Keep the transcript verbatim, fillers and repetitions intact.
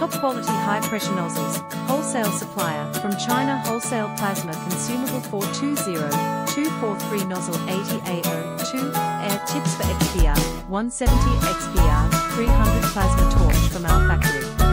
Top quality high pressure nozzles, wholesale supplier, from China Wholesale Plasma Consumable four two zero two four three Nozzle eighty A zero two, air tips for X P R one seventy X P R three hundred Plasma Torch from our factory.